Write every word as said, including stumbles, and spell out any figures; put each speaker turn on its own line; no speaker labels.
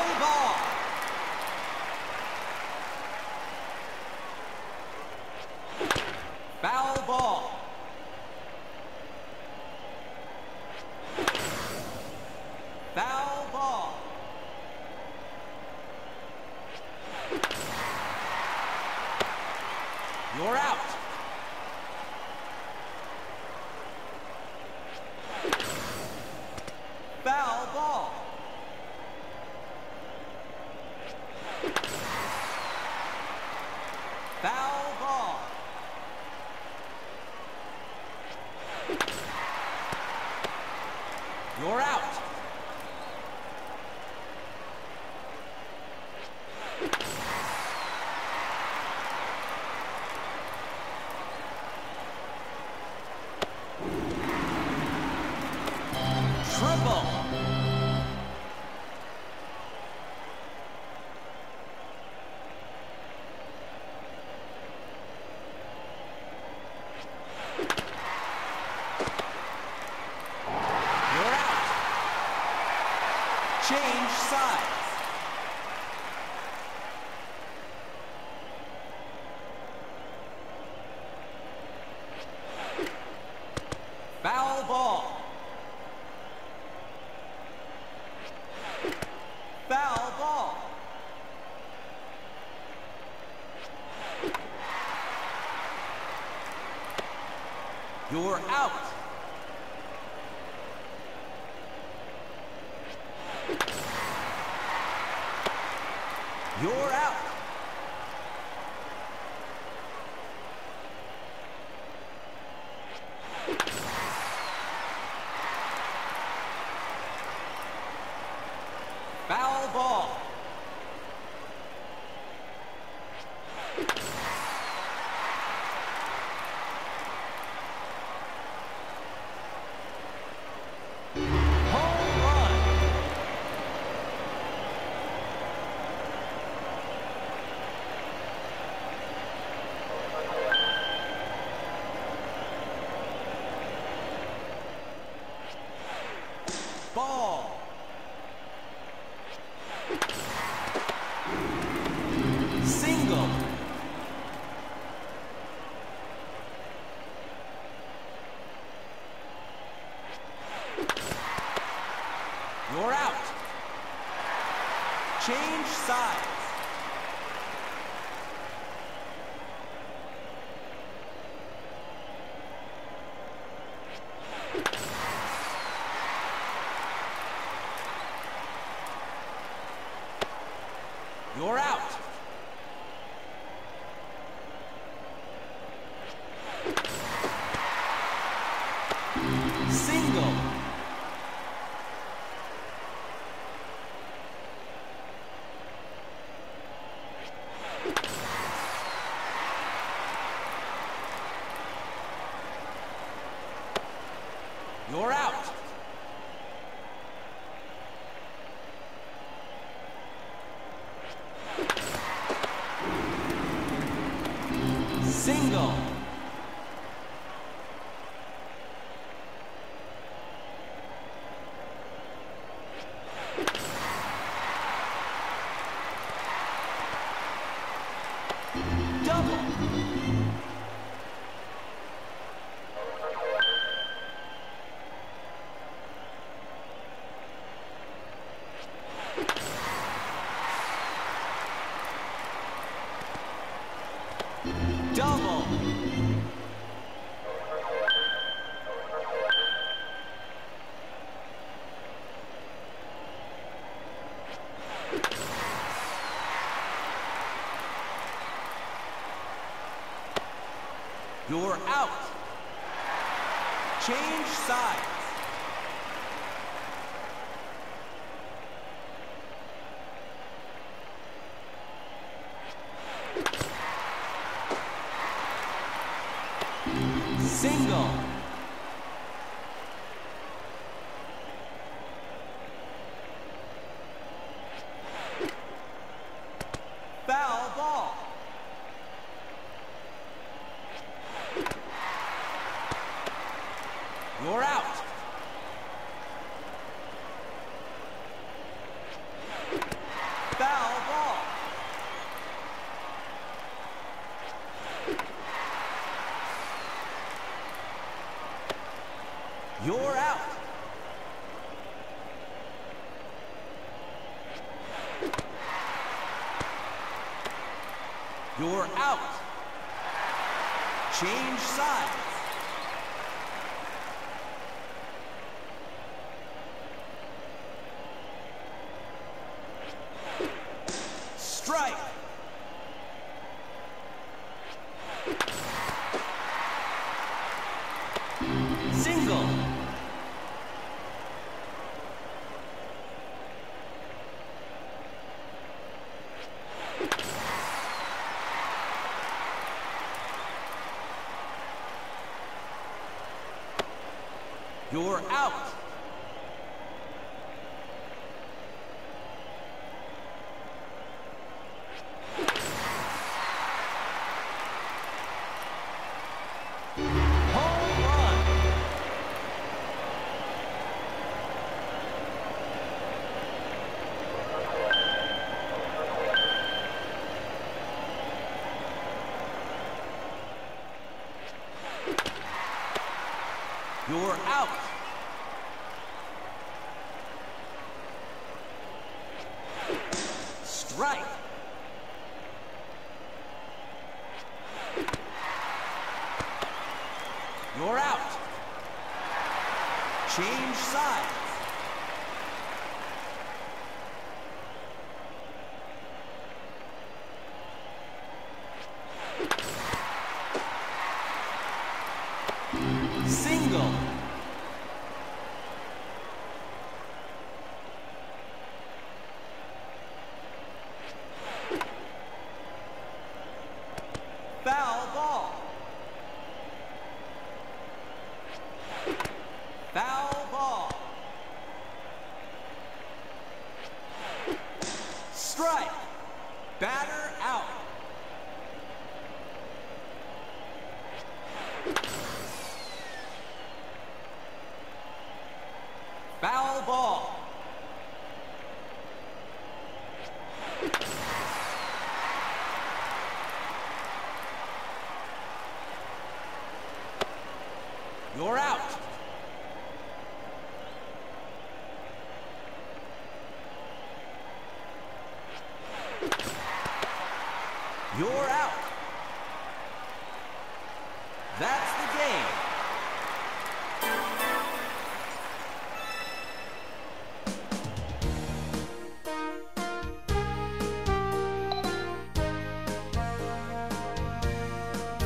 Play ball. Foul ball. Foul ball. You're out. Foul ball. Foul ball. You're out. Triple. You're out. Change sides. Foul ball. Foul ball. You're out. You're out. Foul ball. Home run. Ball. Single. You're out. Change sides. You're out. Single. You're out. Single. Double. Double. You're out. Change sides. Single. Foul ball. You're out. You're out. You're out. Change sides. Strike. Single. You're out. Home run. You're out. Strike. You're out. Change sides. Single. Foul ball. Foul ball. Strike. Batter out. Foul ball. You're out. You're out.